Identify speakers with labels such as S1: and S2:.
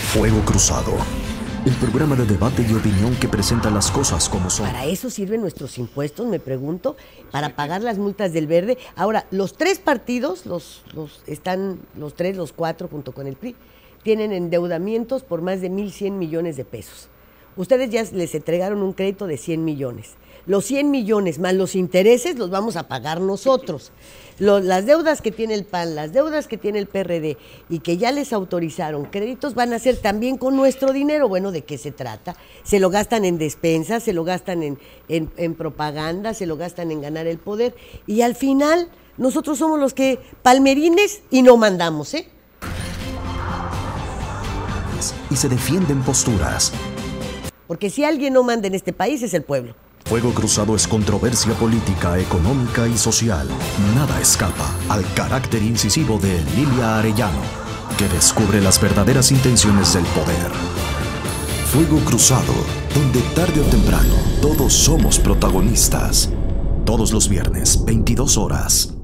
S1: Fuego Cruzado, el programa de debate y opinión que presenta las cosas como son.
S2: ¿Para eso sirven nuestros impuestos, me pregunto? ¿Para pagar las multas del verde? Ahora, los tres partidos, los cuatro, junto con el PRI, tienen endeudamientos por más de 1,100 millones de pesos. Ustedes ya les entregaron un crédito de 100 millones. Los 100 millones más los intereses los vamos a pagar nosotros. Las deudas que tiene el PAN, las deudas que tiene el PRD y que ya les autorizaron créditos van a ser también con nuestro dinero. Bueno, ¿de qué se trata? Se lo gastan en despensas, se lo gastan en propaganda, se lo gastan en ganar el poder y al final nosotros somos los que palmerines y no mandamos, ¿eh?
S1: Y se defienden posturas.
S2: Porque si alguien no manda en este país es el pueblo.
S1: Fuego Cruzado es controversia política, económica y social. Nada escapa al carácter incisivo de Lilia Arellano, que descubre las verdaderas intenciones del poder. Fuego Cruzado, donde tarde o temprano todos somos protagonistas. Todos los viernes, 22 horas.